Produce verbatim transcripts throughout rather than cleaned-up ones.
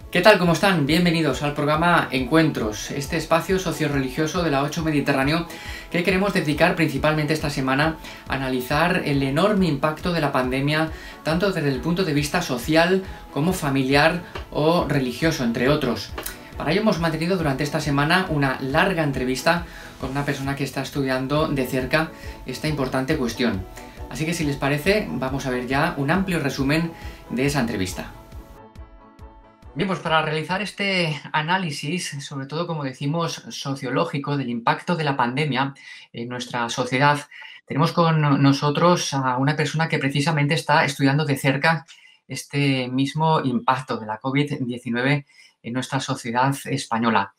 ¿Qué tal? ¿Cómo están? Bienvenidos al programa Encuentros, este espacio socio-religioso de la ocho Mediterráneo que queremos dedicar principalmente esta semana a analizar el enorme impacto de la pandemia, tanto desde el punto de vista social como familiar o religioso, entre otros. Para ello hemos mantenido durante esta semana una larga entrevista con una persona que está estudiando de cerca esta importante cuestión. Así que si les parece, vamos a ver ya un amplio resumen de esa entrevista. Bien, pues para realizar este análisis, sobre todo, como decimos, sociológico del impacto de la pandemia en nuestra sociedad, tenemos con nosotros a una persona que precisamente está estudiando de cerca este mismo impacto de la COVID diecinueve en nuestra sociedad española.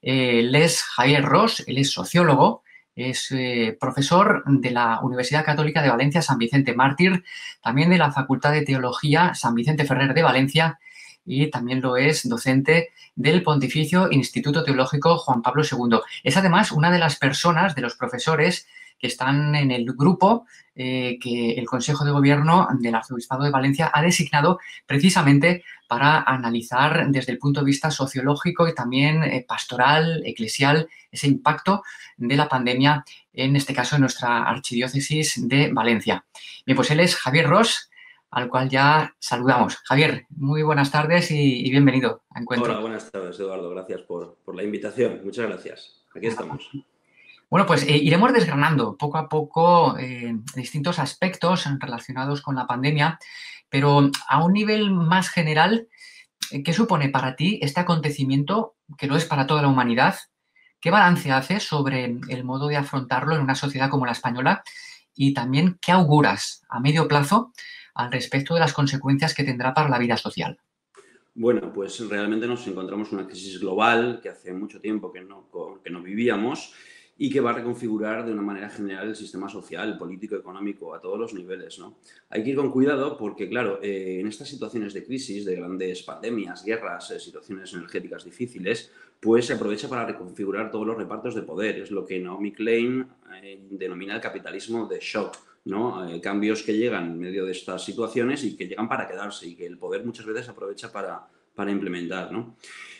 Él es Javier Ros, él es sociólogo, es eh, profesor de la Universidad Católica de Valencia San Vicente Mártir, también de la Facultad de Teología San Vicente Ferrer de Valencia, y también lo es docente del Pontificio Instituto Teológico Juan Pablo segundo. Es además una de las personas, de los profesores que están en el grupo eh, que el Consejo de Gobierno del Arzobispado de Valencia ha designado precisamente para analizar desde el punto de vista sociológico y también eh, pastoral, eclesial, ese impacto de la pandemia, en este caso en nuestra archidiócesis de Valencia. Bien, pues él es Javier Ros, al cual ya saludamos. Javier, muy buenas tardes y, y bienvenido a Encuentro. Hola, buenas tardes, Eduardo. Gracias por, por la invitación. Muchas gracias. Aquí estamos. Bueno, pues eh, iremos desgranando poco a poco eh, distintos aspectos relacionados con la pandemia, pero a un nivel más general, ¿qué supone para ti este acontecimiento, que lo es para toda la humanidad? ¿Qué balance haces sobre el modo de afrontarlo en una sociedad como la española? Y también, ¿qué auguras a medio plazo al respecto de las consecuencias que tendrá para la vida social? Bueno, pues realmente nos encontramos en una crisis global que hace mucho tiempo que no, que no vivíamos y que va a reconfigurar de una manera general el sistema social, político, económico, a todos los niveles, ¿no? Hay que ir con cuidado porque, claro, eh, en estas situaciones de crisis, de grandes pandemias, guerras, eh, situaciones energéticas difíciles, pues se aprovecha para reconfigurar todos los repartos de poder. Es lo que Naomi Klein eh, denomina el capitalismo de shock, ¿no? Eh, cambios que llegan en medio de estas situaciones y que llegan para quedarse y que el poder muchas veces aprovecha para, para implementar, ¿no?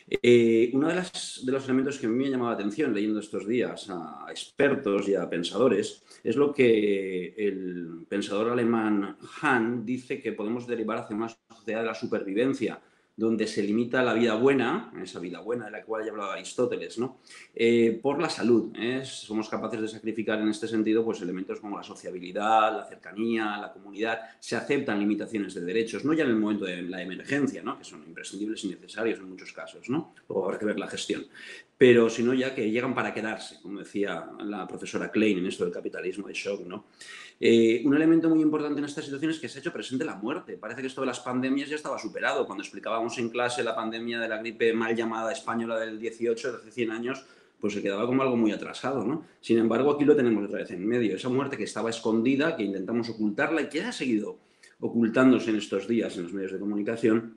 Eh, uno de, las, de los elementos que a mí me ha llamado la atención leyendo estos días a expertos y a pensadores es lo que el pensador alemán Hahn dice, que podemos derivar hacia una sociedad de la supervivencia, donde se limita la vida buena, esa vida buena de la cual ya hablaba Aristóteles, ¿no? Eh, por la salud. ¿eh? Somos capaces de sacrificar en este sentido pues, elementos como la sociabilidad, la cercanía, la comunidad. Se aceptan limitaciones de derechos, no ya en el momento de la emergencia, ¿no? Que son imprescindibles y necesarios en muchos casos, ¿no? Luego habrá que ver la gestión. Pero sino ya que llegan para quedarse, como decía la profesora Klein en esto del capitalismo de shock, ¿no? Eh, un elemento muy importante en esta situación es que se ha hecho presente la muerte. Parece que esto de las pandemias ya estaba superado. Cuando explicábamos en clase la pandemia de la gripe mal llamada española del dieciocho, de hace cien años, pues se quedaba como algo muy atrasado, ¿no? Sin embargo, aquí lo tenemos otra vez en medio. Esa muerte que estaba escondida, que intentamos ocultarla y que ha seguido ocultándose en estos días en los medios de comunicación,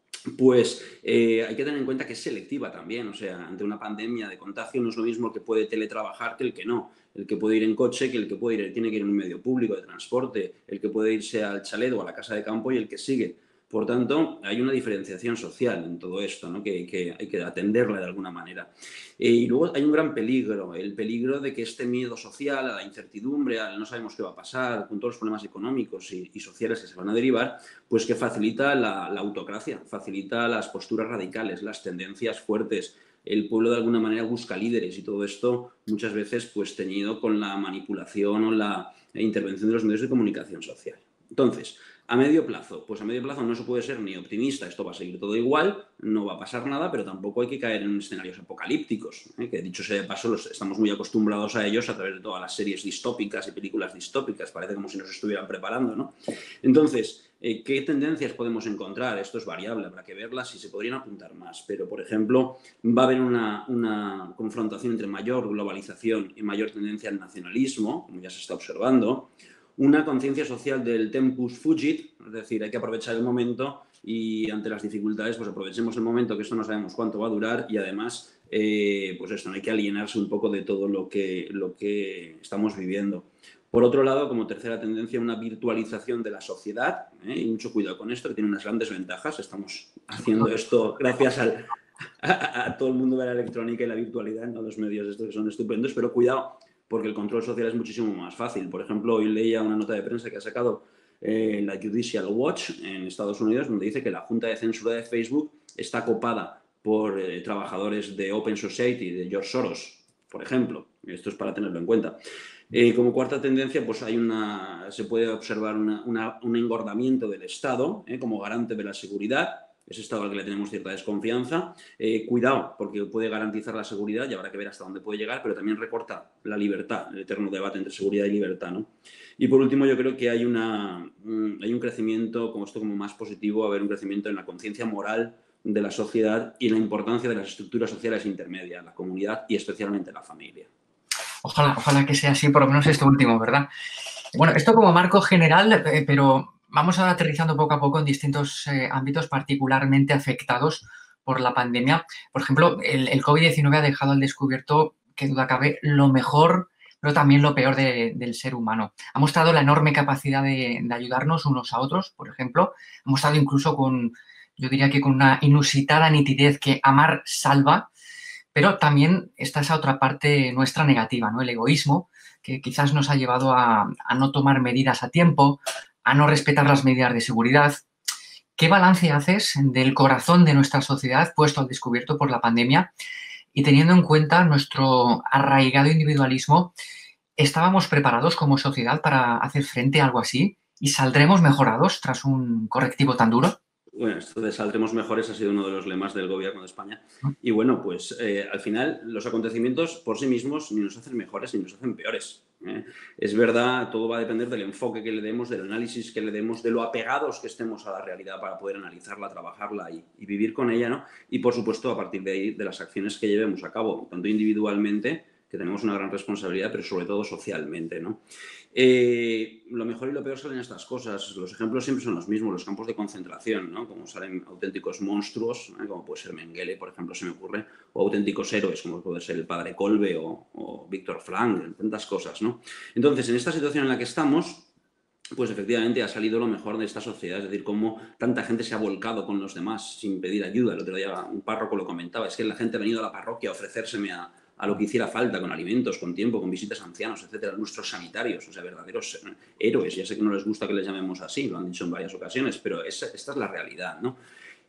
pues eh, hay que tener en cuenta que es selectiva también. O sea, ante una pandemia de contagio no es lo mismo el que puede teletrabajar que el que no. El que puede ir en coche que el que puede ir, tiene que ir en un medio público de transporte, el que puede irse al chalet o a la casa de campo y el que sigue. Por tanto, hay una diferenciación social en todo esto, ¿no? que, que hay que atenderla de alguna manera. Eh, y luego hay un gran peligro, el peligro de que este miedo social, a la incertidumbre, al no sabemos qué va a pasar, con todos los problemas económicos y, y sociales que se van a derivar, pues que facilita la, la autocracia, facilita las posturas radicales, las tendencias fuertes. El pueblo de alguna manera busca líderes y todo esto muchas veces pues teñido con la manipulación o la intervención de los medios de comunicación social. Entonces, a medio plazo, pues a medio plazo no se puede ser ni optimista, esto va a seguir todo igual, no va a pasar nada, pero tampoco hay que caer en escenarios apocalípticos, ¿eh? que dicho sea de paso, los, estamos muy acostumbrados a ellos a través de todas las series distópicas y películas distópicas, parece como si nos estuvieran preparando, ¿no? Entonces, eh, ¿qué tendencias podemos encontrar? Esto es variable, habrá que verlas y se podrían apuntar más, pero por ejemplo, va a haber una, una confrontación entre mayor globalización y mayor tendencia al nacionalismo, como ya se está observando, una conciencia social del tempus fugit, es decir, hay que aprovechar el momento y ante las dificultades pues aprovechemos el momento, que esto no sabemos cuánto va a durar, y además eh, pues esto, no hay que alienarse un poco de todo lo que, lo que estamos viviendo. Por otro lado, como tercera tendencia, una virtualización de la sociedad, ¿eh? Y mucho cuidado con esto, que tiene unas grandes ventajas. Estamos haciendo esto gracias al, a, a todo el mundo de la electrónica y la virtualidad, ¿no? Los medios estos que son estupendos, pero cuidado, porque el control social es muchísimo más fácil. Por ejemplo, hoy leía una nota de prensa que ha sacado eh, la Judicial Watch en Estados Unidos, donde dice que la Junta de Censura de Facebook está copada por eh, trabajadores de Open Society, de George Soros, por ejemplo. Esto es para tenerlo en cuenta. Eh, como cuarta tendencia, pues hay una, se puede observar una, una, un engordamiento del Estado eh, como garante de la seguridad. Ese Estado al que le tenemos cierta desconfianza. Eh, cuidado, porque puede garantizar la seguridad y habrá que ver hasta dónde puede llegar, pero también recorta la libertad, el eterno debate entre seguridad y libertad, ¿no? Y por último, yo creo que hay, una, un, hay un crecimiento, como esto como más positivo, a haber un crecimiento en la conciencia moral de la sociedad y la importancia de las estructuras sociales intermedias, la comunidad y especialmente la familia. Ojalá, ojalá que sea así, por lo menos esto último, ¿verdad? Bueno, esto como marco general, eh, pero vamos ahora aterrizando poco a poco en distintos eh, ámbitos particularmente afectados por la pandemia. Por ejemplo, el, el COVID diecinueve ha dejado al descubierto, que duda cabe, lo mejor, pero también lo peor de, del ser humano. Ha mostrado la enorme capacidad de, de ayudarnos unos a otros, por ejemplo. Ha mostrado incluso con, yo diría que con una inusitada nitidez que amar salva. Pero también está esa otra parte nuestra negativa, ¿no? El egoísmo, que quizás nos ha llevado a, a no tomar medidas a tiempo, a no respetar las medidas de seguridad. ¿Qué balance haces del corazón de nuestra sociedad puesto al descubierto por la pandemia? Y teniendo en cuenta nuestro arraigado individualismo, ¿estábamos preparados como sociedad para hacer frente a algo así? ¿Y saldremos mejorados tras un correctivo tan duro? Bueno, esto de saldremos mejores ha sido uno de los lemas del gobierno de España. Y bueno, pues eh, al final los acontecimientos por sí mismos ni nos hacen mejores ni nos hacen peores. ¿eh? Es verdad, todo va a depender del enfoque que le demos, del análisis que le demos, de lo apegados que estemos a la realidad para poder analizarla, trabajarla y, y vivir con ella, ¿no? Y por supuesto, a partir de ahí, de las acciones que llevemos a cabo, tanto individualmente, que tenemos una gran responsabilidad, pero sobre todo socialmente, ¿no? Eh, lo mejor y lo peor salen estas cosas. Los ejemplos siempre son los mismos, los campos de concentración, ¿no? Como salen auténticos monstruos, ¿eh? Como puede ser Mengele, por ejemplo, se me ocurre, o auténticos héroes, como puede ser el padre Kolbe o, o Víctor Frank, tantas cosas, ¿no? Entonces, en esta situación en la que estamos, pues efectivamente ha salido lo mejor de esta sociedad, es decir, cómo tanta gente se ha volcado con los demás sin pedir ayuda. El otro día un párroco lo comentaba, es que la gente ha venido a la parroquia a ofrecérseme a, a lo que hiciera falta, con alimentos, con tiempo, con visitas a ancianos, etcétera, nuestros sanitarios, o sea, verdaderos héroes. Ya sé que no les gusta que les llamemos así, lo han dicho en varias ocasiones, pero esa, esta es la realidad, ¿no?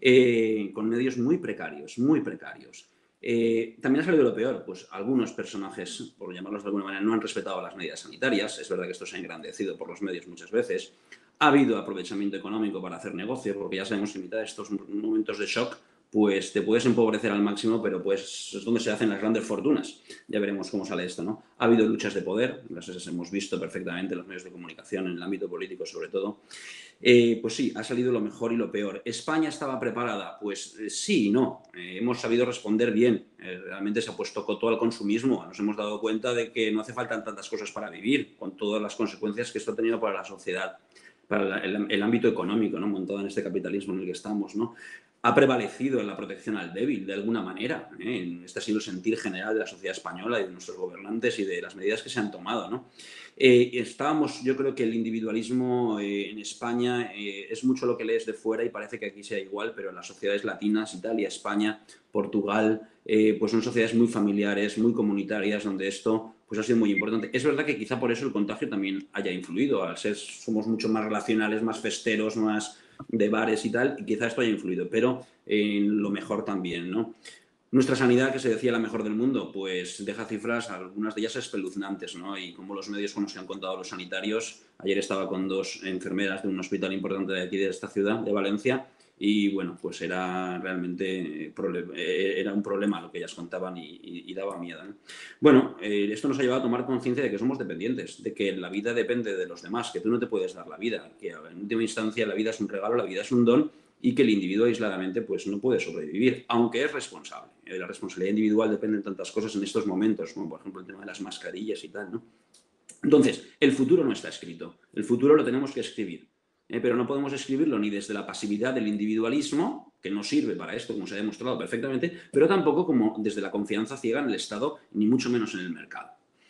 Eh, con medios muy precarios, muy precarios. Eh, también ha salido lo peor, pues algunos personajes, por llamarlos de alguna manera, no han respetado las medidas sanitarias. Es verdad que esto se ha engrandecido por los medios muchas veces. Ha habido aprovechamiento económico para hacer negocio, porque ya sabemos que en mitad de estos momentos de shock, pues te puedes empobrecer al máximo, pero pues es donde se hacen las grandes fortunas. Ya veremos cómo sale esto, ¿no? Ha habido luchas de poder, las hemos visto perfectamente en los medios de comunicación, en el ámbito político sobre todo. Eh, pues sí, ha salido lo mejor y lo peor. ¿España estaba preparada? Pues eh, sí y no. Eh, hemos sabido responder bien. Eh, realmente se ha puesto coto al consumismo. Nos hemos dado cuenta de que no hace falta tantas cosas para vivir, con todas las consecuencias que esto ha tenido para la sociedad, para el, el ámbito económico, ¿no? Montado en este capitalismo en el que estamos, ¿no? Ha prevalecido en la protección al débil, de alguna manera. ¿eh? Este ha sido el sentir general de la sociedad española y de nuestros gobernantes y de las medidas que se han tomado, ¿no? Eh, estábamos, yo creo que el individualismo eh, en España eh, es mucho lo que lees de fuera y parece que aquí sea igual, pero en las sociedades latinas, Italia, España, Portugal, eh, pues son sociedades muy familiares, muy comunitarias, donde esto pues ha sido muy importante. Es verdad que quizá por eso el contagio también haya influido, al ser somos mucho más relacionales, más festeros, más de bares y tal, y quizá esto haya influido, pero en lo mejor también, ¿no? Nuestra sanidad, que se decía la mejor del mundo, pues deja cifras, algunas de ellas espeluznantes, ¿no? Y como los medios con los que han contado los sanitarios, ayer estaba con dos enfermeras de un hospital importante de aquí, de esta ciudad, de Valencia, y bueno, pues era realmente era un problema lo que ellas contaban y, y, y daba miedo, ¿no? Bueno, eh, esto nos ha llevado a tomar conciencia de que somos dependientes, de que la vida depende de los demás, que tú no te puedes dar la vida, que en última instancia la vida es un regalo, la vida es un don, y que el individuo aisladamente pues no puede sobrevivir, aunque es responsable. De la responsabilidad individual dependen tantas cosas en estos momentos, como por ejemplo el tema de las mascarillas y tal, ¿no? Entonces, el futuro no está escrito, el futuro lo tenemos que escribir, ¿eh? Pero no podemos escribirlo ni desde la pasividad del individualismo, que no sirve para esto, como se ha demostrado perfectamente, pero tampoco como desde la confianza ciega en el Estado, ni mucho menos en el mercado.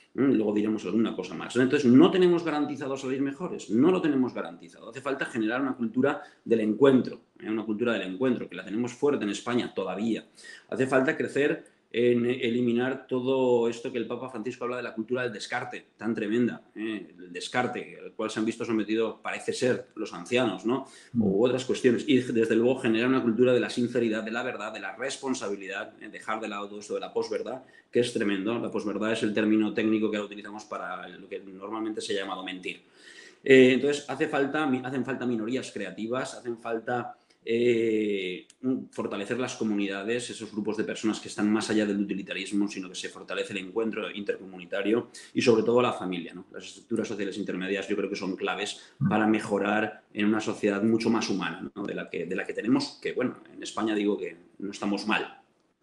¿Mm? Luego diremos alguna cosa más. Entonces, ¿no tenemos garantizado salir mejores? No lo tenemos garantizado. Hace falta generar una cultura del encuentro, ¿eh? Una cultura del encuentro, que la tenemos fuerte en España todavía. Hace falta crecer en eliminar todo esto que el Papa Francisco habla de la cultura del descarte, tan tremenda, ¿eh? El descarte, al cual se han visto sometidos, parece ser, los ancianos, ¿no? U otras cuestiones. Y, desde luego, generar una cultura de la sinceridad, de la verdad, de la responsabilidad, ¿eh? Dejar de lado todo esto de la posverdad, que es tremendo. La posverdad es el término técnico que ahora utilizamos para lo que normalmente se ha llamado mentir. Eh, entonces, hace falta, hacen falta minorías creativas, hacen falta eh, fortalecer las comunidades, esos grupos de personas que están más allá del utilitarismo, sino que se fortalece el encuentro intercomunitario y, sobre todo, la familia, ¿no? Las estructuras sociales intermedias yo creo que son claves para mejorar en una sociedad mucho más humana, ¿no? de, la que, de la que tenemos, que, bueno, en España digo que no estamos mal.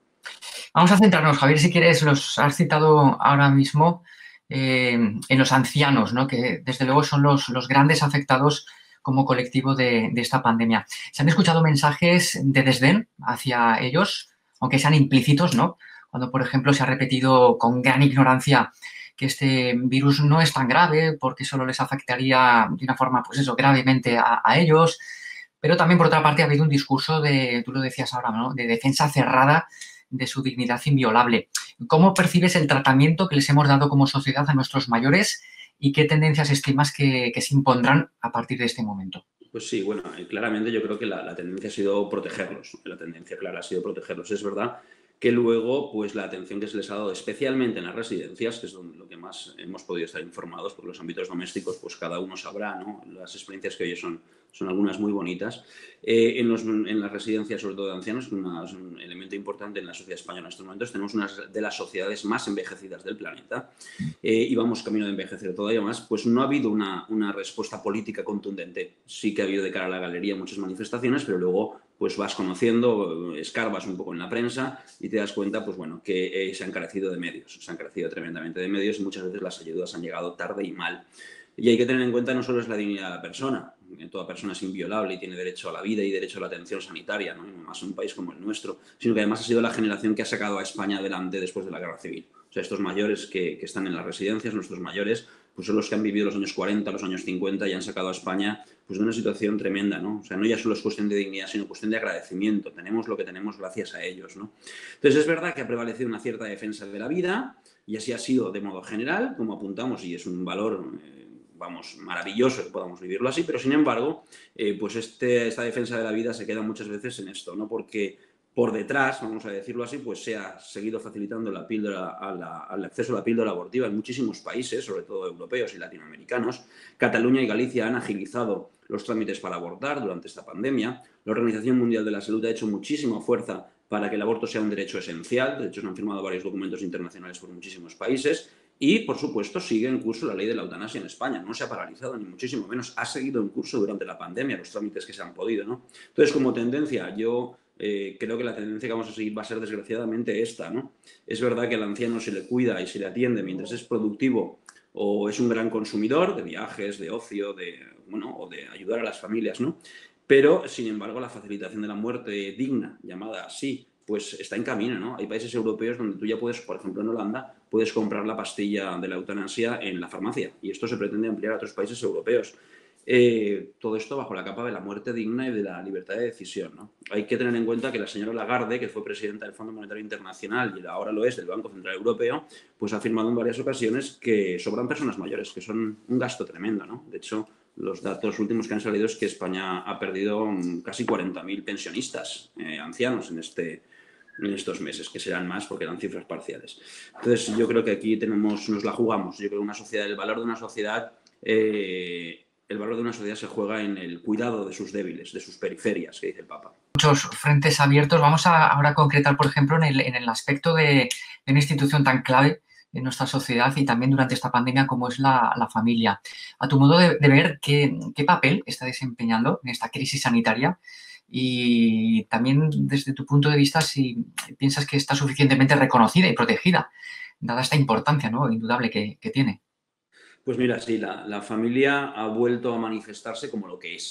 Vamos a centrarnos, Javier, si quieres, los has citado ahora mismo eh, en los ancianos, ¿no? Que desde luego son los, los grandes afectados como colectivo de, de esta pandemia. Se han escuchado mensajes de desdén hacia ellos, aunque sean implícitos, ¿no? Cuando, por ejemplo, se ha repetido con gran ignorancia que este virus no es tan grave porque solo les afectaría de una forma, pues eso, gravemente a, a ellos. Pero también, por otra parte, ha habido un discurso de, tú lo decías ahora, ¿no? De defensa cerrada de su dignidad inviolable. ¿Cómo percibes el tratamiento que les hemos dado como sociedad a nuestros mayores y qué tendencias estimas que, que se impondrán a partir de este momento? Pues sí, bueno, claramente yo creo que la, la tendencia ha sido protegerlos. La tendencia clara ha sido protegerlos. Es verdad que luego, pues la atención que se les ha dado, especialmente en las residencias, que es donde lo que más hemos podido estar informados, porque los ámbitos domésticos, pues cada uno sabrá, ¿no? Las experiencias que hoy son, son algunas muy bonitas. Eh, en, los, en las residencias, sobre todo de ancianos, que es un elemento importante en la sociedad española en estos momentos, tenemos una de las sociedades más envejecidas del planeta eh, y vamos camino de envejecer todavía más, pues no ha habido una, una respuesta política contundente. Sí que ha habido de cara a la galería muchas manifestaciones, pero luego pues vas conociendo, escarbas un poco en la prensa y te das cuenta, pues bueno, que eh, se han carecido de medios, se han carecido tremendamente de medios y muchas veces las ayudas han llegado tarde y mal. Y hay que tener en cuenta no solo es la dignidad de la persona, toda persona es inviolable y tiene derecho a la vida y derecho a la atención sanitaria, ¿no? Y más en un país como el nuestro, sino que además ha sido la generación que ha sacado a España adelante después de la Guerra Civil. O sea, estos mayores que, que están en las residencias, nuestros mayores, pues son los que han vivido los años cuarenta, los años cincuenta y han sacado a España pues de una situación tremenda, ¿no? O sea, no ya solo es cuestión de dignidad, sino cuestión de agradecimiento. Tenemos lo que tenemos gracias a ellos, ¿no? Entonces, es verdad que ha prevalecido una cierta defensa de la vida y así ha sido de modo general, como apuntamos, y es un valor, eh, vamos, maravilloso que podamos vivirlo así, pero sin embargo, eh, pues este, esta defensa de la vida se queda muchas veces en esto, ¿no? Porque por detrás, vamos a decirlo así, pues se ha seguido facilitando la píldora a la, al acceso a la píldora abortiva en muchísimos países, sobre todo europeos y latinoamericanos. Cataluña y Galicia han agilizado los trámites para abortar durante esta pandemia. La Organización Mundial de la Salud ha hecho muchísima fuerza para que el aborto sea un derecho esencial. De hecho, se han firmado varios documentos internacionales por muchísimos países. Y, por supuesto, sigue en curso la ley de la eutanasia en España. No se ha paralizado, ni muchísimo menos. Ha seguido en curso durante la pandemia los trámites que se han podido, ¿no? Entonces, como tendencia, yo eh, creo que la tendencia que vamos a seguir va a ser, desgraciadamente, esta, ¿no? Es verdad que al anciano se le cuida y se le atiende mientras es productivo o es un gran consumidor de viajes, de ocio, de, bueno, o de ayudar a las familias, ¿no? Pero, sin embargo, la facilitación de la muerte digna, llamada así, pues está en camino, ¿no? Hay países europeos donde tú ya puedes, por ejemplo en Holanda, puedes comprar la pastilla de la eutanasia en la farmacia y esto se pretende ampliar a otros países europeos. Eh, todo esto bajo la capa de la muerte digna y de la libertad de decisión, ¿no? Hay que tener en cuenta que la señora Lagarde, que fue presidenta del Fondo Monetario Internacional y ahora lo es del Banco Central Europeo, pues ha afirmado en varias ocasiones que sobran personas mayores, que son un gasto tremendo, ¿no? De hecho, los datos últimos que han salido es que España ha perdido casi cuarenta mil pensionistas eh, ancianos en, este, en estos meses, que serán más porque eran cifras parciales. Entonces, yo creo que aquí tenemos, nos la jugamos. Yo creo que una sociedad, el valor de una sociedad... Eh, el valor de una sociedad se juega en el cuidado de sus débiles, de sus periferias, que dice el Papa. Muchos frentes abiertos. Vamos a ahora a concretar, por ejemplo, en el, en el aspecto de, de una institución tan clave en nuestra sociedad y también durante esta pandemia como es la, la familia. A tu modo de, de ver, ¿qué, ¿qué papel está desempeñando en esta crisis sanitaria? Y también desde tu punto de vista, si piensas que está suficientemente reconocida y protegida, dada esta importancia, ¿no?, indudable que, que tiene. Pues mira, sí, la, la familia ha vuelto a manifestarse como lo que es.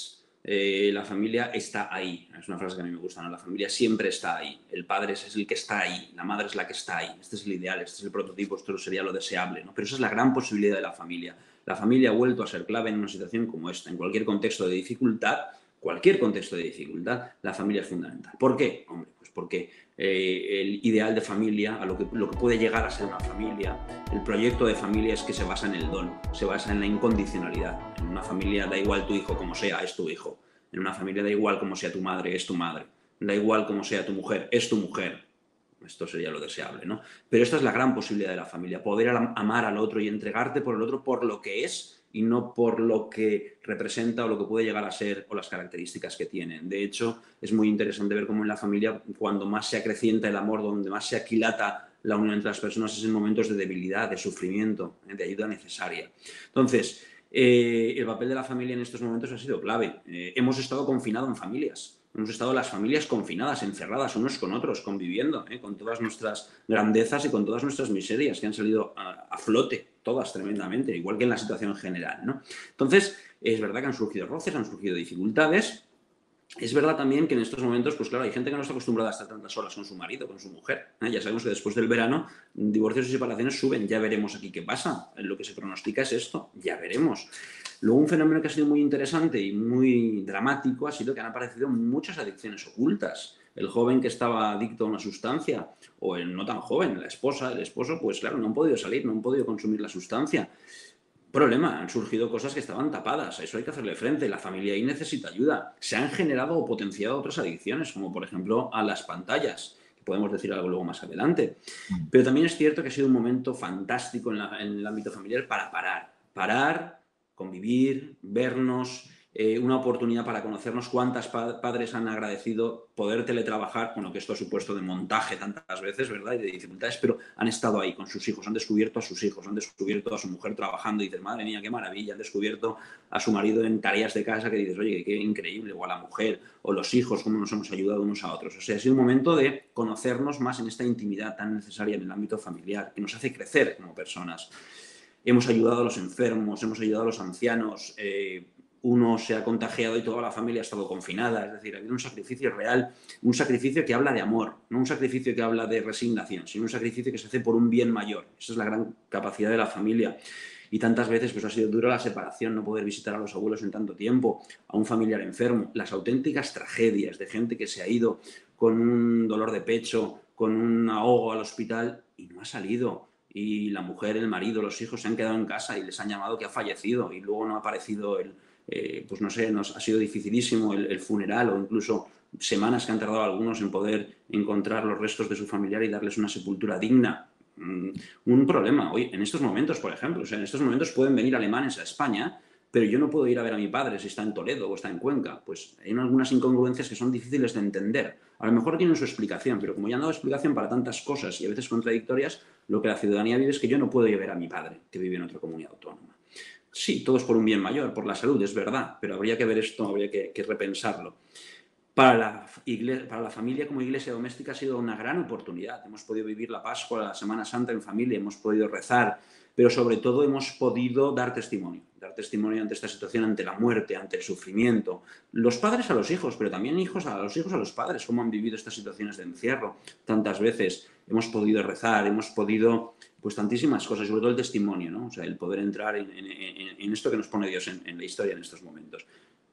Eh, la familia está ahí. Es una frase que a mí me gusta, ¿no? La familia siempre está ahí. El padre es el que está ahí, la madre es la que está ahí. Este es el ideal, este es el prototipo, esto sería lo deseable, ¿no? Pero esa es la gran posibilidad de la familia. La familia ha vuelto a ser clave en una situación como esta. En cualquier contexto de dificultad, cualquier contexto de dificultad, la familia es fundamental. ¿Por qué? Hombre, pues porque eh, el ideal de familia, a lo que, lo que puede llegar a ser una familia, el proyecto de familia es que se basa en el don, se basa en la incondicionalidad. En una familia da igual tu hijo como sea, es tu hijo. En una familia da igual como sea tu madre, es tu madre. Da igual como sea tu mujer, es tu mujer. Esto sería lo deseable, ¿no? Pero esta es la gran posibilidad de la familia, poder amar al otro y entregarte por el otro por lo que es y no por lo que representa o lo que puede llegar a ser o las características que tienen. De hecho, es muy interesante ver cómo en la familia, cuando más se acrecienta el amor, donde más se aquilata la unión entre las personas, es en momentos de debilidad, de sufrimiento, de ayuda necesaria. Entonces, eh, el papel de la familia en estos momentos ha sido clave. Eh, hemos estado confinados en familias. Hemos estado las familias confinadas, encerradas unos con otros, conviviendo, ¿eh? Con todas nuestras grandezas y con todas nuestras miserias que han salido a, a flote, todas tremendamente, igual que en la situación general, ¿no? Entonces, es verdad que han surgido roces, han surgido dificultades. Es verdad también que en estos momentos, pues claro, hay gente que no está acostumbrada a estar tantas horas con su marido, con su mujer. ¿eh? Ya sabemos que después del verano divorcios y separaciones suben. Ya veremos aquí qué pasa. Lo que se pronostica es esto. Ya veremos. Luego, un fenómeno que ha sido muy interesante y muy dramático ha sido que han aparecido muchas adicciones ocultas. El joven que estaba adicto a una sustancia, o el no tan joven, la esposa, el esposo, pues claro, no han podido salir, no han podido consumir la sustancia. Problema, han surgido cosas que estaban tapadas, a eso hay que hacerle frente, la familia ahí necesita ayuda. Se han generado o potenciado otras adicciones, como por ejemplo a las pantallas, que podemos decir algo luego más adelante. Pero también es cierto que ha sido un momento fantástico en, la, en el ámbito familiar para parar, parar, convivir, vernos, eh, una oportunidad para conocernos. ¿Cuántas pa padres han agradecido poder teletrabajar? Bueno, que esto ha supuesto de montaje tantas veces, ¿verdad? Y de dificultades, pero han estado ahí con sus hijos, han descubierto a sus hijos, han descubierto a su mujer trabajando y dices, madre mía, qué maravilla, han descubierto a su marido en tareas de casa que dices, oye, qué increíble, o a la mujer, o los hijos, cómo nos hemos ayudado unos a otros. O sea, ha sido un momento de conocernos más en esta intimidad tan necesaria en el ámbito familiar, que nos hace crecer como personas. Hemos ayudado a los enfermos, hemos ayudado a los ancianos, eh, uno se ha contagiado y toda la familia ha estado confinada. Es decir, ha habido un sacrificio real, un sacrificio que habla de amor, no un sacrificio que habla de resignación, sino un sacrificio que se hace por un bien mayor. Esa es la gran capacidad de la familia. Y tantas veces pues, ha sido dura la separación, no poder visitar a los abuelos en tanto tiempo, a un familiar enfermo, las auténticas tragedias de gente que se ha ido con un dolor de pecho, con un ahogo al hospital y no ha salido. Y la mujer, el marido, los hijos se han quedado en casa y les han llamado que ha fallecido y luego no ha aparecido el... Eh, pues no sé, nos ha sido dificilísimo el, el funeral o incluso semanas que han tardado algunos en poder encontrar los restos de su familiar y darles una sepultura digna. Mm, un problema hoy, en estos momentos, por ejemplo, o sea, en estos momentos pueden venir alemanes a España, pero yo no puedo ir a ver a mi padre si está en Toledo o está en Cuenca. Pues hay algunas incongruencias que son difíciles de entender. A lo mejor tienen su explicación, pero como ya han dado explicación para tantas cosas y a veces contradictorias, lo que la ciudadanía vive es que yo no puedo ir a ver a mi padre, que vive en otra comunidad autónoma. Sí, todo es por un bien mayor, por la salud, es verdad, pero habría que ver esto, habría que, que repensarlo. Para la, iglesia, para la familia como iglesia doméstica ha sido una gran oportunidad. Hemos podido vivir la Pascua, la Semana Santa en familia, hemos podido rezar, pero sobre todo hemos podido dar testimonio, dar testimonio ante esta situación, ante la muerte, ante el sufrimiento. Los padres a los hijos, pero también hijos a los hijos a los padres, cómo han vivido estas situaciones de encierro tantas veces. Hemos podido rezar, hemos podido, pues tantísimas cosas, sobre todo el testimonio, ¿no? O sea, el poder entrar en, en, en, en esto que nos pone Dios en, en la historia en estos momentos.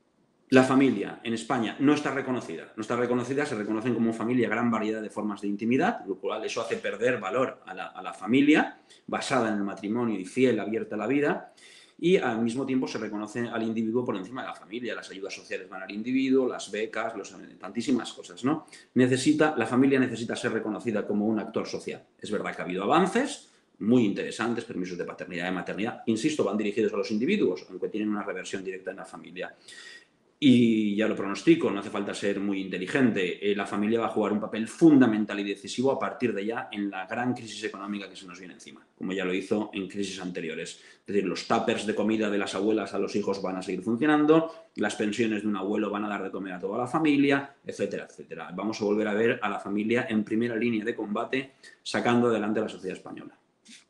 La familia en España no está reconocida. No está reconocida, se reconocen como familia gran variedad de formas de intimidad, lo cual eso hace perder valor a la, a la familia, basada en el matrimonio y fiel, abierta a la vida, y al mismo tiempo se reconoce al individuo por encima de la familia. Las ayudas sociales van al individuo, las becas, los, tantísimas cosas, ¿no? Necesita, la familia necesita ser reconocida como un actor social. Es verdad que ha habido avances muy interesantes, permisos de paternidad y maternidad, insisto, van dirigidos a los individuos, aunque tienen una reversión directa en la familia. Y ya lo pronostico, no hace falta ser muy inteligente, eh, la familia va a jugar un papel fundamental y decisivo a partir de ya en la gran crisis económica que se nos viene encima, como ya lo hizo en crisis anteriores. Es decir, los tuppers de comida de las abuelas a los hijos van a seguir funcionando, las pensiones de un abuelo van a dar de comer a toda la familia, etcétera, etcétera. Vamos a volver a ver a la familia en primera línea de combate, sacando adelante a la sociedad española.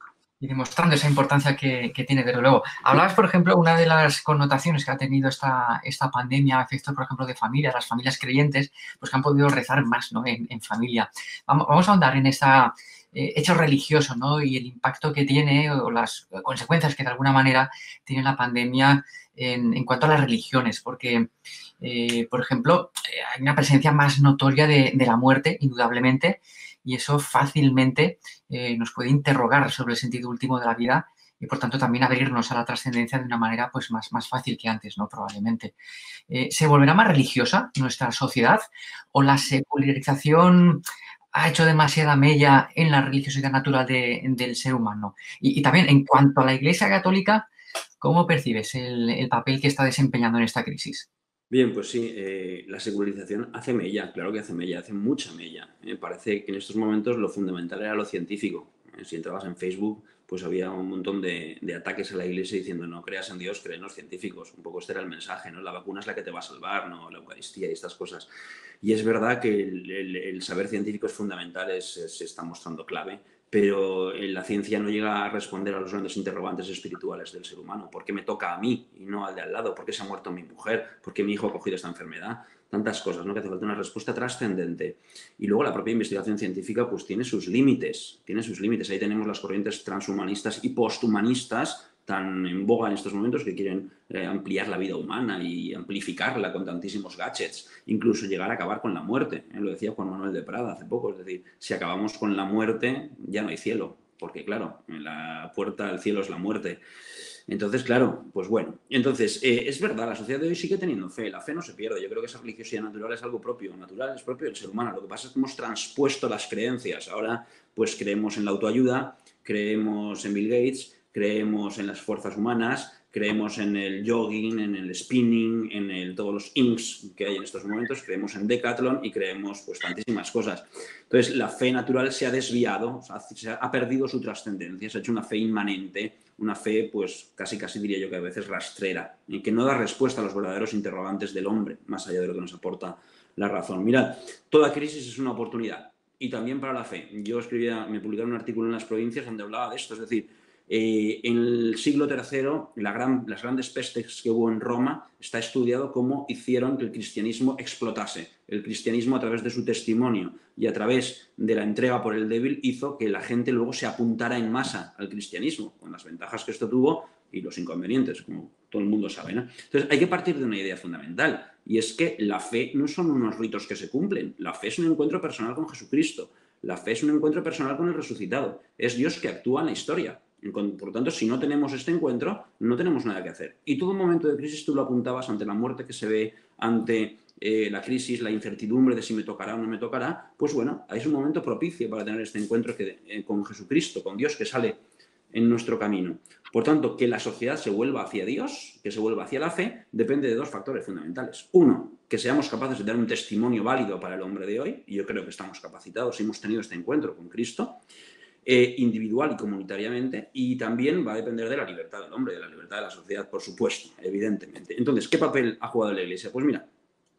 Y demostrando esa importancia que, que tiene, desde luego. Hablabas, por ejemplo, una de las connotaciones que ha tenido esta, esta pandemia, efectos, por ejemplo, de familias, las familias creyentes, pues que han podido rezar más, ¿no?, en, en familia. Vamos, vamos a ahondar en ese eh, hecho religioso, ¿no?, y el impacto que tiene o las consecuencias que de alguna manera tiene la pandemia en, en cuanto a las religiones, porque, eh, por ejemplo, eh, hay una presencia más notoria de, de la muerte, indudablemente, y eso fácilmente eh, nos puede interrogar sobre el sentido último de la vida y, por tanto, también abrirnos a la trascendencia de una manera pues, más, más fácil que antes, ¿no? Probablemente. Eh, ¿Se volverá más religiosa nuestra sociedad o la secularización ha hecho demasiada mella en la religiosidad natural de, del ser humano? Y, y también, en cuanto a la Iglesia Católica, ¿cómo percibes el, el papel que está desempeñando en esta crisis? Bien, pues sí, eh, la secularización hace mella, claro que hace mella, hace mucha mella. Me parece que en estos momentos lo fundamental era lo científico. Eh, si entrabas en Facebook, pues había un montón de, de ataques a la Iglesia diciendo no creas en Dios, cree en los científicos. Un poco este era el mensaje, ¿no? La vacuna es la que te va a salvar, no la Eucaristía y estas cosas. Y es verdad que el, el- el saber científico es fundamental, es- es- se está mostrando clave, pero eh, la ciencia no llega a responder a los grandes interrogantes espirituales del ser humano. ¿Por qué me toca a mí y no al de al lado? ¿Por qué se ha muerto mi mujer? ¿Por qué mi hijo ha cogido esta enfermedad? Tantas cosas, ¿no? Que hace falta una respuesta trascendente. Y luego la propia investigación científica pues tiene sus límites, tiene sus límites. Ahí tenemos las corrientes transhumanistas y posthumanistas tan en boga en estos momentos que quieren eh, ampliar la vida humana y amplificarla con tantísimos gadgets, incluso llegar a acabar con la muerte. ¿eh? Lo decía Juan Manuel de Prada hace poco, es decir, si acabamos con la muerte ya no hay cielo, porque claro, la puerta al cielo es la muerte. Entonces, claro, pues bueno. Entonces, eh, es verdad, la sociedad de hoy sigue teniendo fe. La fe no se pierde. Yo creo que esa religiosidad natural es algo propio. Natural es propio del ser humano. Lo que pasa es que hemos transpuesto las creencias. Ahora, pues creemos en la autoayuda, creemos en Bill Gates, creemos en las fuerzas humanas, creemos en el jogging, en el spinning, en el, todos los inks que hay en estos momentos, creemos en Decathlon y creemos pues tantísimas cosas. Entonces, la fe natural se ha desviado, o sea, se ha perdido su trascendencia, se ha hecho una fe inmanente, una fe, pues casi casi diría yo que a veces rastrera, y que no da respuesta a los verdaderos interrogantes del hombre, más allá de lo que nos aporta la razón. Mirad, toda crisis es una oportunidad, y también para la fe. Yo escribía, me publicaron un artículo en Las Provincias donde hablaba de esto, es decir, eh, en el siglo tercero, la gran, las grandes pestes que hubo en Roma, está estudiado cómo hicieron que el cristianismo explotase. El cristianismo, a través de su testimonio y a través de la entrega por el débil, hizo que la gente luego se apuntara en masa al cristianismo, con las ventajas que esto tuvo y los inconvenientes, como todo el mundo sabe, ¿no? Entonces, hay que partir de una idea fundamental, y es que la fe no son unos ritos que se cumplen. La fe es un encuentro personal con Jesucristo. La fe es un encuentro personal con el resucitado. Es Dios que actúa en la historia. Por lo tanto, si no tenemos este encuentro, no tenemos nada que hacer. Y todo momento de crisis, tú lo apuntabas, ante la muerte que se ve, ante eh, la crisis, la incertidumbre de si me tocará o no me tocará, pues bueno, es un momento propicio para tener este encuentro que, eh, con Jesucristo, con Dios que sale en nuestro camino. Por tanto, que la sociedad se vuelva hacia Dios, que se vuelva hacia la fe, depende de dos factores fundamentales. Uno, que seamos capaces de dar un testimonio válido para el hombre de hoy, y yo creo que estamos capacitados y hemos tenido este encuentro con Cristo, eh, individual y comunitariamente, y también va a depender de la libertad del hombre, de la libertad de la sociedad, por supuesto, evidentemente. Entonces, ¿qué papel ha jugado la Iglesia? Pues mira,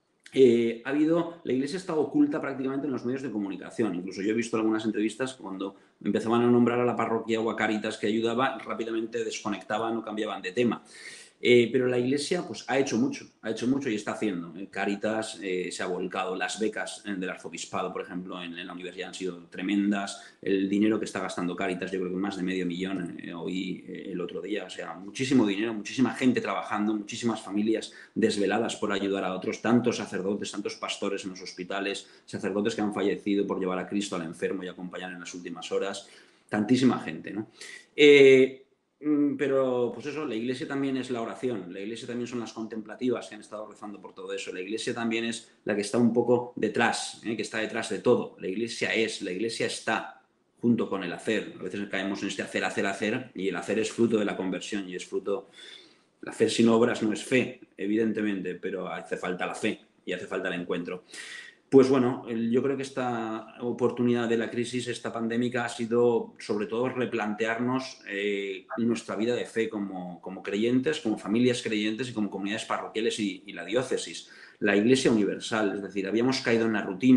eh, ha habido, la Iglesia está oculta prácticamente en los medios de comunicación. Incluso yo he visto algunas entrevistas cuando empezaban a nombrar a la parroquia o a Cáritas que ayudaba, rápidamente desconectaban o cambiaban de tema. Eh, pero la Iglesia pues, ha hecho mucho, ha hecho mucho y está haciendo. Eh, Cáritas eh, se ha volcado, las becas eh, del arzobispado, por ejemplo, en, en la universidad han sido tremendas, el dinero que está gastando Cáritas, yo creo que más de medio millón eh, oí eh, el otro día, o sea, muchísimo dinero, muchísima gente trabajando, muchísimas familias desveladas por ayudar a otros, tantos sacerdotes, tantos pastores en los hospitales, sacerdotes que han fallecido por llevar a Cristo al enfermo y acompañar en las últimas horas, tantísima gente, ¿no? Eh, Pero, pues eso, la Iglesia también es la oración, la Iglesia también son las contemplativas que han estado rezando por todo eso, la Iglesia también es la que está un poco detrás, ¿eh? que está detrás de todo, la Iglesia es, la Iglesia está junto con el hacer. A veces caemos en este hacer, hacer, hacer, y el hacer es fruto de la conversión y es fruto... La fe sin obras no es fe, evidentemente, pero hace falta la fe y hace falta el encuentro. Pues bueno, yo creo que esta oportunidad de la crisis, esta pandémica, ha sido sobre todo replantearnos eh, nuestra vida de fe como, como creyentes, como familias creyentes y como comunidades parroquiales y, y la diócesis. La Iglesia universal, es decir, habíamos caído en la rutina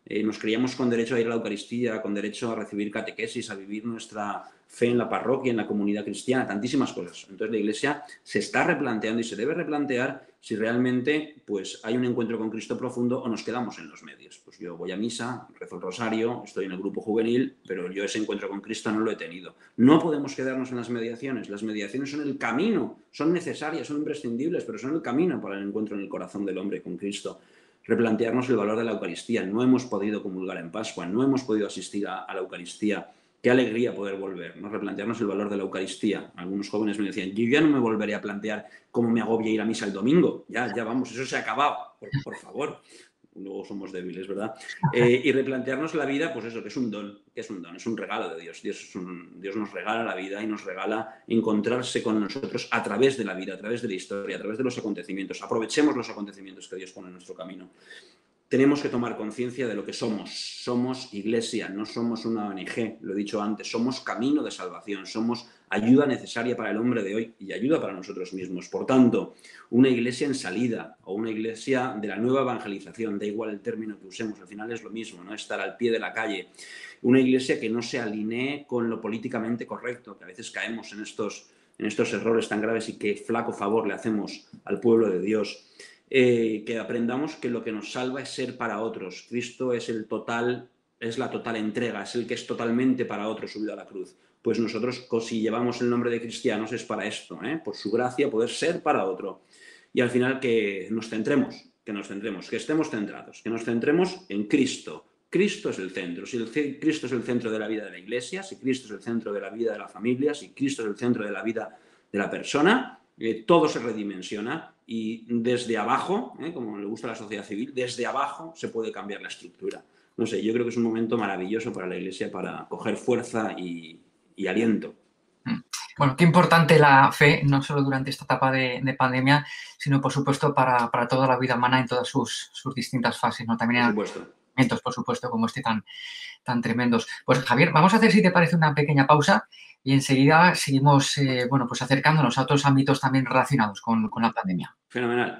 eh, nos creíamos con derecho a ir a la Eucaristía, con derecho a recibir catequesis, a vivir nuestra fe en la parroquia, en la comunidad cristiana, tantísimas cosas. Entonces la Iglesia se está replanteando y se debe replantear si realmente pues, hay un encuentro con Cristo profundo o nos quedamos en los medios. Pues yo voy a misa, rezo el rosario, estoy en el grupo juvenil, pero yo ese encuentro con Cristo no lo he tenido. No podemos quedarnos en las mediaciones. Las mediaciones son el camino, son necesarias, son imprescindibles, pero son el camino para el encuentro en el corazón del hombre con Cristo. Replantearnos el valor de la Eucaristía. No hemos podido comulgar en Pascua, no hemos podido asistir a, a la Eucaristía. Qué alegría poder volver, ¿no? Replantearnos el valor de la Eucaristía. Algunos jóvenes me decían, yo ya no me volveré a plantear cómo me agobia ir a misa el domingo. Ya, ya vamos, eso se ha acabado, por, por favor. Luego somos débiles, ¿verdad? Eh, y replantearnos la vida, pues eso, que es un don, que es un don, es un regalo de Dios. Dios, es un, Dios nos regala la vida y nos regala encontrarse con nosotros a través de la vida, a través de la historia, a través de los acontecimientos. Aprovechemos los acontecimientos que Dios pone en nuestro camino. Tenemos que tomar conciencia de lo que somos. Somos Iglesia, no somos una O N Ge, lo he dicho antes. Somos camino de salvación, somos ayuda necesaria para el hombre de hoy y ayuda para nosotros mismos. Por tanto, una Iglesia en salida o una Iglesia de la nueva evangelización, da igual el término que usemos, al final es lo mismo, ¿no? Estar al pie de la calle. Una Iglesia que no se alinee con lo políticamente correcto, que a veces caemos en estos, en estos errores tan graves y que flaco favor le hacemos al pueblo de Dios. Eh, que aprendamos que lo que nos salva es ser para otros. Cristo es el total, es la total entrega, es el que es totalmente para otros subido a la cruz. Pues nosotros, si llevamos el nombre de cristianos, es para esto, ¿eh? Por su gracia, poder ser para otro. Y al final que nos centremos, que nos centremos, que estemos centrados, que nos centremos en Cristo. Cristo es el centro. Si el, Cristo es el centro de la vida de la Iglesia, si Cristo es el centro de la vida de la familia, si Cristo es el centro de la vida de la persona, eh, todo se redimensiona. Y desde abajo, ¿eh? como le gusta a la sociedad civil, desde abajo se puede cambiar la estructura. No sé, yo creo que es un momento maravilloso para la Iglesia para coger fuerza y, y aliento. Bueno, qué importante la fe, no solo durante esta etapa de, de pandemia, sino por supuesto para, para toda la vida humana en todas sus, sus distintas fases, ¿no? También por supuesto. Momentos, por supuesto, como este tan, tan tremendos. Pues Javier, vamos a hacer, si te parece, una pequeña pausa y enseguida seguimos, eh, bueno, pues acercándonos a otros ámbitos también relacionados con, con la pandemia. Fenomenal.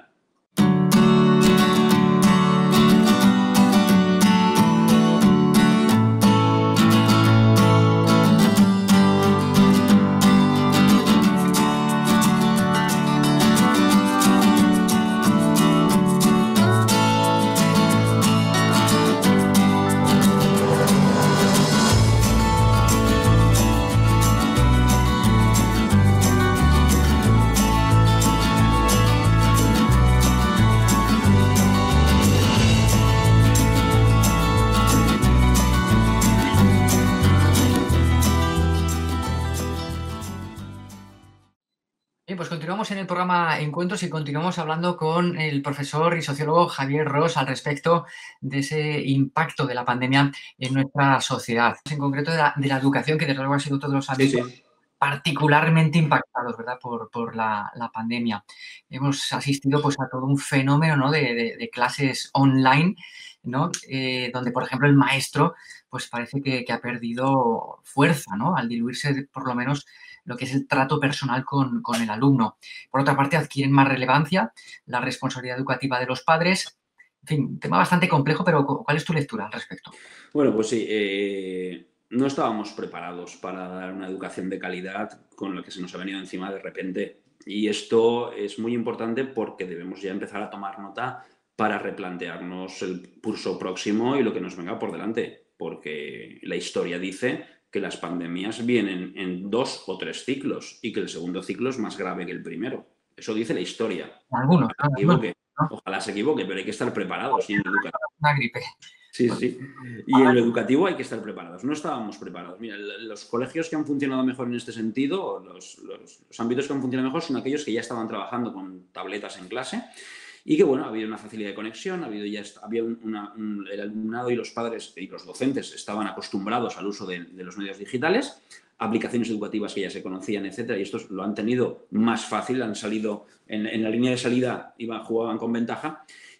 Pues continuamos en el programa Encuentros y continuamos hablando con el profesor y sociólogo Javier Ros al respecto de ese impacto de la pandemia en nuestra sociedad. En concreto de la, de la educación, que desde luego ha sido todos los ámbitos sí, sí. particularmente impactados, ¿verdad? Por, por la, la pandemia. Hemos asistido pues a todo un fenómeno, ¿no? de, de, de clases online, ¿no? Eh, donde, por ejemplo, el maestro pues parece que, que ha perdido fuerza, ¿no? Al diluirse por lo menos lo que es el trato personal con, con el alumno. Por otra parte, adquieren más relevancia la responsabilidad educativa de los padres. En fin, un tema bastante complejo, pero ¿cuál es tu lectura al respecto? Bueno, pues sí, eh, no estábamos preparados para dar una educación de calidad con lo que se nos ha venido encima de repente. Y esto es muy importante porque debemos ya empezar a tomar nota para replantearnos el curso próximo y lo que nos venga por delante. Porque la historia dice que las pandemias vienen en dos o tres ciclos y que el segundo ciclo es más grave que el primero. Eso dice la historia. Algunos, Ojalá se equivoque, ¿no? Ojalá se equivoque, pero hay que estar preparados. Y en educativo, una gripe. Sí, sí. Y en lo educativo hay que estar preparados. No estábamos preparados. Mira, los colegios que han funcionado mejor en este sentido, los, los, los ámbitos que han funcionado mejor son aquellos que ya estaban trabajando con tabletas en clase. Y que, bueno, ha habido una facilidad de conexión, ha habido ya, había una, un, el alumnado y los padres y los docentes estaban acostumbrados al uso de, de los medios digitales, aplicaciones educativas que ya se conocían, etcétera, y estos lo han tenido más fácil, han salido en, en la línea de salida, iban, jugaban con ventaja,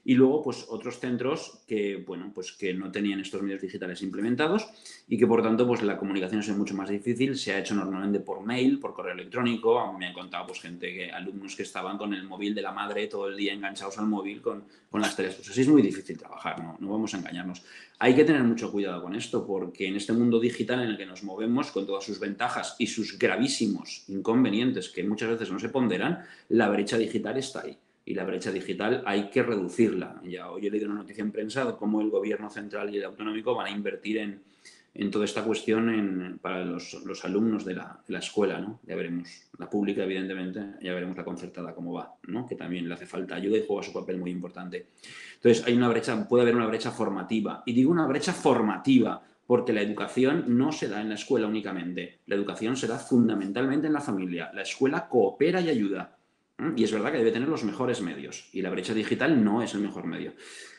Y luego, pues otros centros que, bueno, pues que no tenían estos medios digitales implementados y que, por tanto, pues la comunicación es mucho más difícil. Se ha hecho normalmente por mail, por correo electrónico. A mí me han contado pues, gente, que, alumnos que estaban con el móvil de la madre todo el día enganchados al móvil con, con las tres cosas. Es muy difícil trabajar, ¿no? No vamos a engañarnos. Hay que tener mucho cuidado con esto, porque en este mundo digital en el que nos movemos, con todas sus ventajas y sus gravísimos inconvenientes que muchas veces no se ponderan, la brecha digital está ahí. Y la brecha digital hay que reducirla. Ya hoy he leído una noticia en prensa de cómo el gobierno central y el autonómico van a invertir en, en toda esta cuestión en, para los, los alumnos de la, de la escuela, ¿no? Ya veremos. La pública, evidentemente, ya veremos la concertada cómo va, ¿no? Que también le hace falta ayuda y juega su papel muy importante. Entonces, hay una brecha, puede haber una brecha formativa. Y digo una brecha formativa porque la educación no se da en la escuela únicamente. La educación se da fundamentalmente en la familia. La escuela coopera y ayuda. Y es verdad que debe tener los mejores medios. Y la brecha digital no es el mejor medio.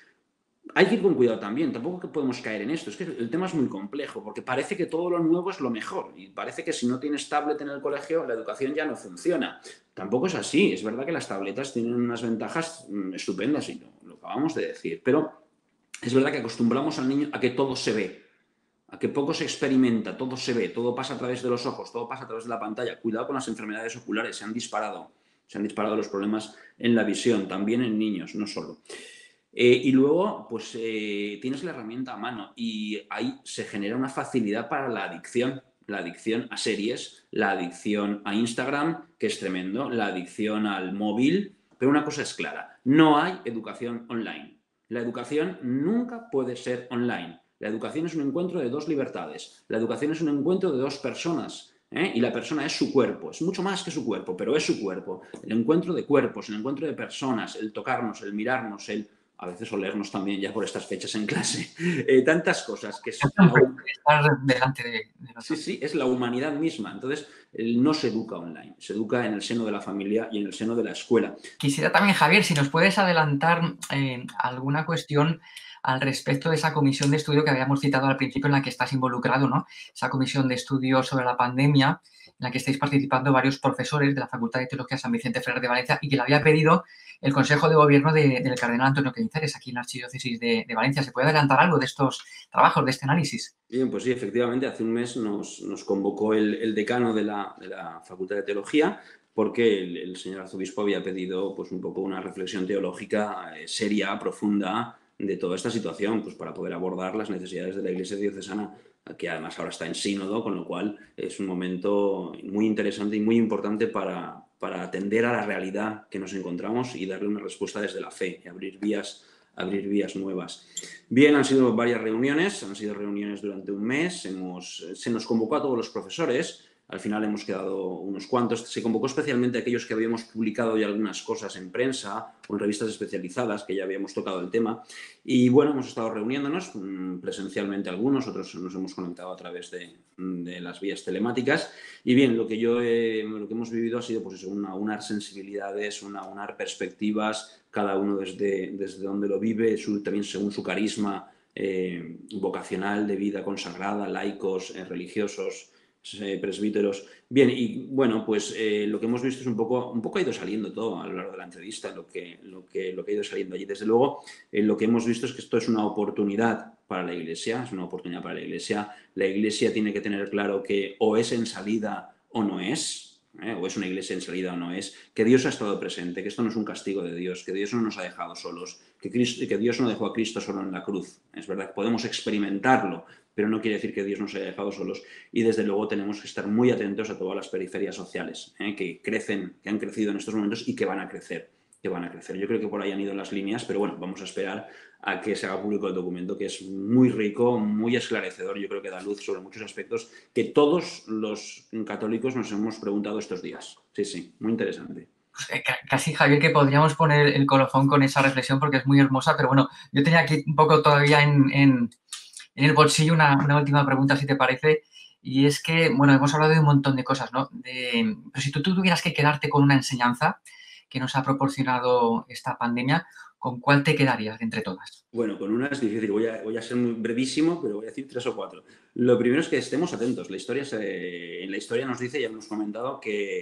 Hay que ir con cuidado también. Tampoco podemos caer en esto. Es que el tema es muy complejo, porque parece que todo lo nuevo es lo mejor. Y parece que si no tienes tablet en el colegio, la educación ya no funciona. Tampoco es así. Es verdad que las tabletas tienen unas ventajas estupendas, y lo, lo acabamos de decir. Pero es verdad que acostumbramos al niño a que todo se ve, a que poco se experimenta, todo se ve, todo pasa a través de los ojos, todo pasa a través de la pantalla. Cuidado con las enfermedades oculares, se han disparado. Se han disparado los problemas en la visión, también en niños, no solo. Eh, y luego, pues eh, tienes la herramienta a mano y ahí se genera una facilidad para la adicción. La adicción a series, la adicción a Instagram, que es tremendo, la adicción al móvil. Pero una cosa es clara, no hay educación online. La educación nunca puede ser online. La educación es un encuentro de dos libertades. La educación es un encuentro de dos personas. ¿Eh? Y la persona es su cuerpo, es mucho más que su cuerpo, pero es su cuerpo. El encuentro de cuerpos, el encuentro de personas, el tocarnos, el mirarnos, el a veces olernos también ya por estas fechas en clase. Eh, tantas cosas que es... Estar delante de, de sí, sí, es la humanidad misma. Entonces, no se educa online, se educa en el seno de la familia y en el seno de la escuela. Quisiera también, Javier, si nos puedes adelantar eh, alguna cuestión al respecto de esa comisión de estudio que habíamos citado al principio, en la que estás involucrado, ¿no? Esa comisión de estudio sobre la pandemia, en la que estáis participando varios profesores de la Facultad de Teología San Vicente Ferrer de Valencia, y que le había pedido el Consejo de Gobierno de, del Cardenal Antonio Cañizares, aquí en la Archidiócesis de, de Valencia. ¿Se puede adelantar algo de estos trabajos, de este análisis? Bien, pues sí, efectivamente, hace un mes nos, nos convocó el, el decano de la, de la Facultad de Teología, porque el, el señor arzobispo había pedido pues, un poco una reflexión teológica eh, seria, profunda, de toda esta situación, pues para poder abordar las necesidades de la Iglesia diocesana, que además ahora está en sínodo, con lo cual es un momento muy interesante y muy importante para, para atender a la realidad que nos encontramos y darle una respuesta desde la fe y abrir vías, abrir vías nuevas. Bien, han sido varias reuniones, han sido reuniones durante un mes, hemos, se nos convocó a todos los profesores. Al final hemos quedado unos cuantos. Se convocó especialmente a aquellos que habíamos publicado ya algunas cosas en prensa o en revistas especializadas, que ya habíamos tocado el tema. Y bueno, hemos estado reuniéndonos presencialmente algunos, otros nos hemos conectado a través de, de las vías telemáticas. Y bien, lo que, yo he, lo que hemos vivido ha sido pues eso, una, unar sensibilidades, una, unar perspectivas, cada uno desde, desde donde lo vive, su, también según su carisma eh, vocacional de vida consagrada, laicos, eh, religiosos, presbíteros. Bien, y bueno, pues eh, lo que hemos visto es un poco, un poco ha ido saliendo todo a lo largo de la entrevista, lo que, lo que, lo que ha ido saliendo allí. Desde luego, eh, lo que hemos visto es que esto es una oportunidad para la Iglesia, es una oportunidad para la Iglesia. La Iglesia tiene que tener claro que o es en salida o no es, ¿eh? o es una Iglesia en salida o no es, que Dios ha estado presente, que esto no es un castigo de Dios, que Dios no nos ha dejado solos, que, Cristo, que Dios no dejó a Cristo solo en la cruz. Es verdad que podemos experimentarlo, pero no quiere decir que Dios nos haya dejado solos. Y desde luego tenemos que estar muy atentos a todas las periferias sociales, ¿eh? que crecen, que han crecido en estos momentos y que van a crecer, que van a crecer. Yo creo que por ahí han ido las líneas, pero bueno, vamos a esperar a que se haga público el documento, que es muy rico, muy esclarecedor. Yo creo que da luz sobre muchos aspectos que todos los católicos nos hemos preguntado estos días. Sí, sí, muy interesante. Casi, Javier, que podríamos poner el colofón con esa reflexión porque es muy hermosa, pero bueno, yo tenía aquí un poco todavía en... en... en el bolsillo una, una última pregunta, si te parece, y es que, bueno, hemos hablado de un montón de cosas, ¿no? De, pero si tú, tú tuvieras que quedarte con una enseñanza que nos ha proporcionado esta pandemia, ¿con cuál te quedarías entre todas? Bueno, con una es difícil, voy a, voy a ser muy brevísimo, pero voy a decir tres o cuatro. Lo primero es que estemos atentos. La historia se, en la historia nos dice, ya hemos comentado, que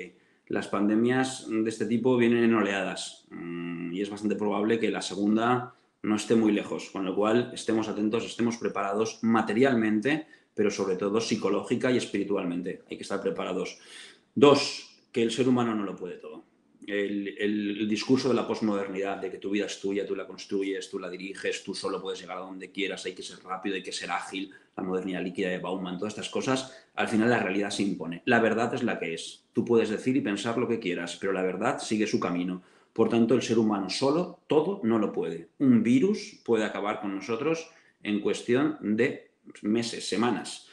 Las pandemias de este tipo vienen en oleadas y es bastante probable que la segunda no esté muy lejos, con lo cual estemos atentos, estemos preparados materialmente, pero sobre todo psicológica y espiritualmente. Hay que estar preparados. Dos, que el ser humano no lo puede todo. El, el, el discurso de la posmodernidad, de que tu vida es tuya, tú la construyes, tú la diriges, tú solo puedes llegar a donde quieras, hay que ser rápido, hay que ser ágil, la modernidad líquida de Bauman, todas estas cosas, al final la realidad se impone. La verdad es la que es. Tú puedes decir y pensar lo que quieras, pero la verdad sigue su camino. Por tanto, el ser humano solo, todo, no lo puede. Un virus puede acabar con nosotros en cuestión de meses, semanas.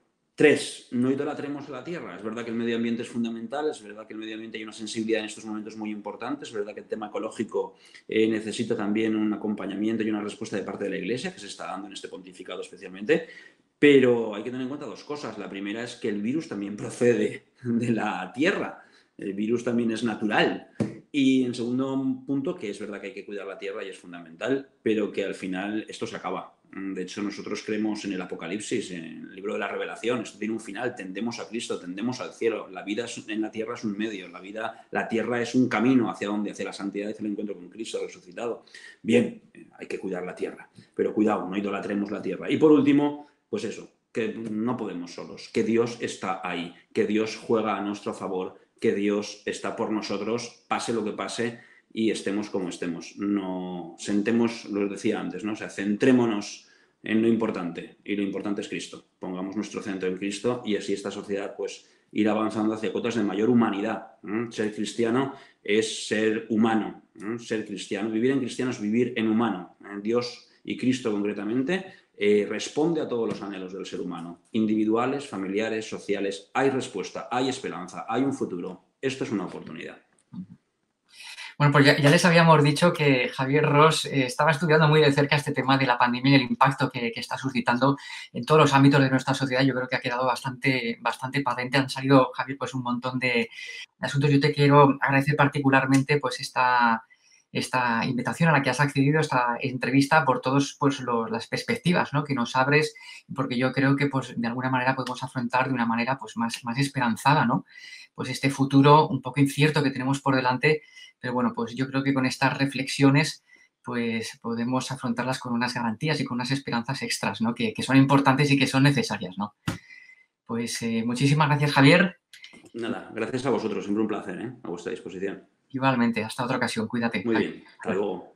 Tres, no idolatremos la tierra. Es verdad que el medio ambiente es fundamental, es verdad que el medio ambiente hay una sensibilidad en estos momentos muy importante, es verdad que el tema ecológico eh, necesita también un acompañamiento y una respuesta de parte de la Iglesia, que se está dando en este pontificado especialmente, pero hay que tener en cuenta dos cosas. La primera es que el virus también procede de la tierra, el virus también es natural. Y en segundo punto, que es verdad que hay que cuidar la tierra y es fundamental, pero que al final esto se acaba. De hecho, nosotros creemos en el Apocalipsis, en el libro de la Revelación. Esto tiene un final, tendemos a Cristo, tendemos al cielo. La vida en la tierra es un medio, la vida, la tierra es un camino hacia donde, hacia la santidad y hacia el encuentro con Cristo resucitado. Bien, hay que cuidar la tierra, pero cuidado, no idolatremos la tierra. Y por último, pues eso, que no podemos solos, que Dios está ahí, que Dios juega a nuestro favor, que Dios está por nosotros, pase lo que pase y estemos como estemos. No sentemos, lo decía antes, ¿no? O sea, centrémonos en lo importante y lo importante es Cristo. Pongamos nuestro centro en Cristo y así esta sociedad pues irá avanzando hacia cotas de mayor humanidad. ¿eh? Ser cristiano es ser humano. ¿eh? Ser cristiano, vivir en cristiano es vivir en humano. En Dios y Cristo concretamente eh, responde a todos los anhelos del ser humano. Individuales, familiares, sociales. Hay respuesta, hay esperanza, hay un futuro. Esto es una oportunidad. Bueno, pues ya, ya les habíamos dicho que Javier Ros eh, estaba estudiando muy de cerca este tema de la pandemia y el impacto que, que está suscitando en todos los ámbitos de nuestra sociedad. Yo creo que ha quedado bastante, bastante patente. Han salido, Javier, pues un montón de, de asuntos. Yo te quiero agradecer particularmente pues esta, esta invitación a la que has accedido, esta entrevista, por todas pues, los, las perspectivas, ¿no? que nos abres, porque yo creo que pues, de alguna manera podemos afrontar de una manera pues, más, más esperanzada, ¿no? Pues este futuro un poco incierto que tenemos por delante. Pero bueno, pues yo creo que con estas reflexiones pues podemos afrontarlas con unas garantías y con unas esperanzas extras, ¿no? Que, que son importantes y que son necesarias, ¿no? Pues eh, muchísimas gracias, Javier. Nada, gracias a vosotros, siempre un placer, ¿eh? A vuestra disposición. Igualmente, hasta otra ocasión, cuídate. Muy bien, hasta luego.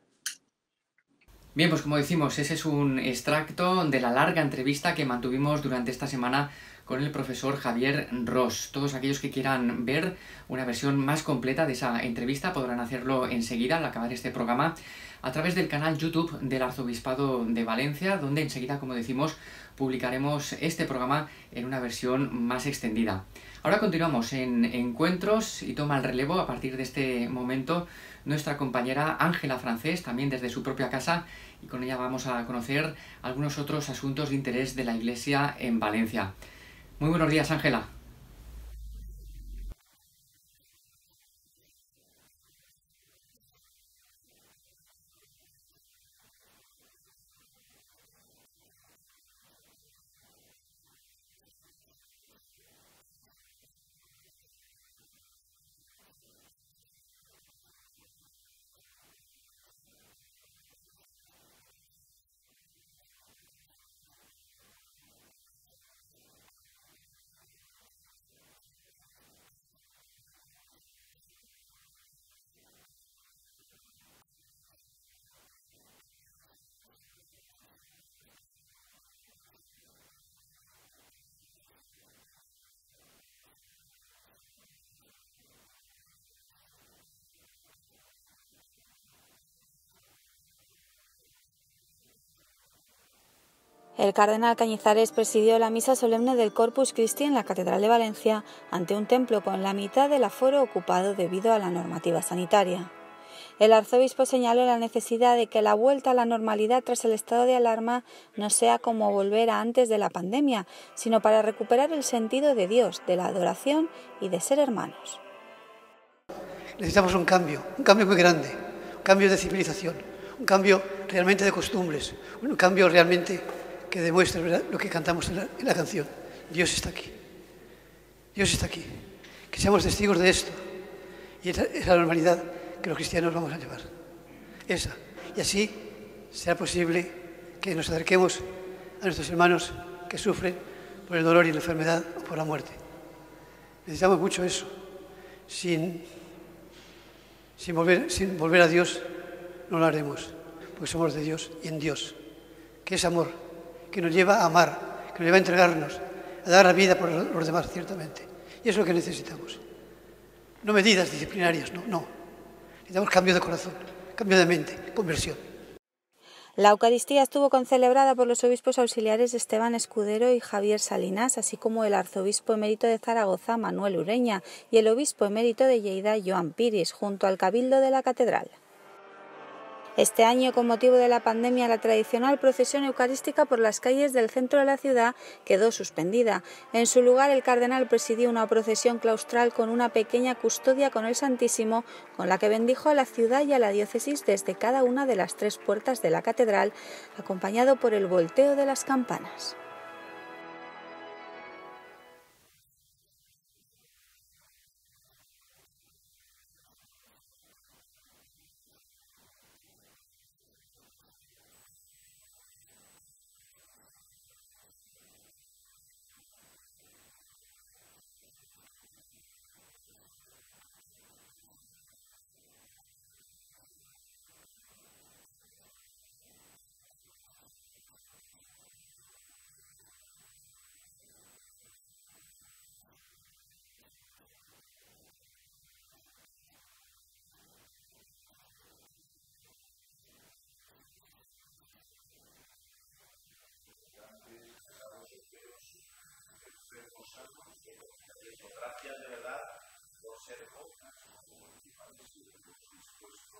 Bien, pues como decimos, ese es un extracto de la larga entrevista que mantuvimos durante esta semana con el profesor Javier Ros. Todos aquellos que quieran ver una versión más completa de esa entrevista podrán hacerlo enseguida al acabar este programa a través del canal YouTube del Arzobispado de Valencia, donde enseguida, como decimos, publicaremos este programa en una versión más extendida. Ahora continuamos en Encuentros y toma el relevo a partir de este momento nuestra compañera Ángela Francés, también desde su propia casa, y con ella vamos a conocer algunos otros asuntos de interés de la Iglesia en Valencia. Muy buenos días, Ángela. El cardenal Cañizares presidió la misa solemne del Corpus Christi en la Catedral de Valencia, ante un templo con la mitad del aforo ocupado debido a la normativa sanitaria. El arzobispo señaló la necesidad de que la vuelta a la normalidad tras el estado de alarma no sea como volver a antes de la pandemia, sino para recuperar el sentido de Dios, de la adoración y de ser hermanos. Necesitamos un cambio, un cambio muy grande, un cambio de civilización, un cambio realmente de costumbres, un cambio realmente que demuestre, ¿verdad?, lo que cantamos en la, en la canción. Dios está aquí. Dios está aquí. Que seamos testigos de esto, Y esa es la normalidad que los cristianos vamos a llevar. Esa. Y así será posible que nos acerquemos a nuestros hermanos que sufren por el dolor y la enfermedad o por la muerte. Necesitamos mucho eso. Sin, sin, volver, sin volver a Dios no lo haremos, porque somos de Dios y en Dios, que es amor, que nos lleva a amar, que nos lleva a entregarnos, a dar la vida por los demás, ciertamente. Y eso es lo que necesitamos. No medidas disciplinarias, no, no. Necesitamos cambio de corazón, cambio de mente, conversión. La Eucaristía estuvo concelebrada por los obispos auxiliares Esteban Escudero y Javier Salinas, así como el arzobispo emérito de Zaragoza, Manuel Ureña, y el obispo emérito de Lleida, Joan Piris, junto al cabildo de la catedral. Este año, con motivo de la pandemia, la tradicional procesión eucarística por las calles del centro de la ciudad quedó suspendida. En su lugar, el cardenal presidió una procesión claustral con una pequeña custodia con el Santísimo, con la que bendijo a la ciudad y a la diócesis desde cada una de las tres puertas de la catedral, acompañado por el volteo de las campanas. Gracias de verdad por ser pocas, como el dispuesto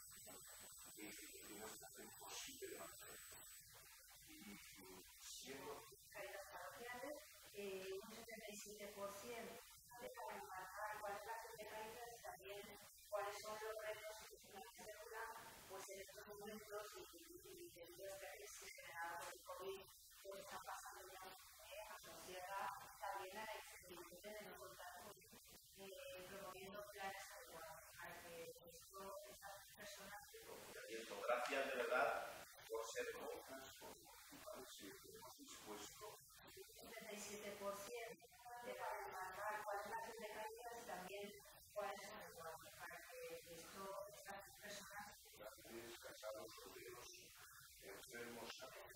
y no está imposible mantener. Y siendo caídas parroquiales, un setenta y siete por ciento de marcar cuáles son las caídas, también cuáles son los retos que se circulan, pues en estos momentos y debido a esta crisis generada por el COVID, pues están pasando ya asociada también a la incertidumbre de no contar con eh, promoviendo planes adecuados para que esto, estas personas... Gracias de verdad por ser pocas, por hemos dispuesto. Un setenta y siete por ciento de marcar cuáles son las caídas y también cuáles son adecuados para que esto, estas personas... Casados, solteros, enfermos,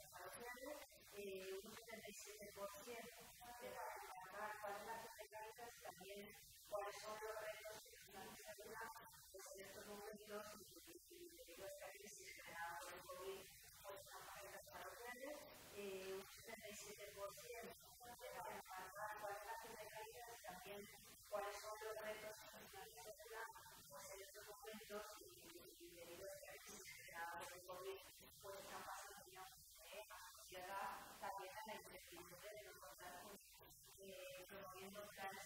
eh, un setenta y siete por ciento de marcar cuáles son las caídas y también cuáles son los retos que están desarrollando pues, en estos momentos y debido a esta crisis generada por el COVID, pues están caídas parroquiales, eh, un setenta y siete por ciento de marcar cuáles son las caídas y también cuáles son los retos que están desarrollando pues, en estos momentos y debido a esta crisis generada por el COVID, pues están pasando ya eh, asociada también a la incertidumbre de no contar con eh, promoviendo planes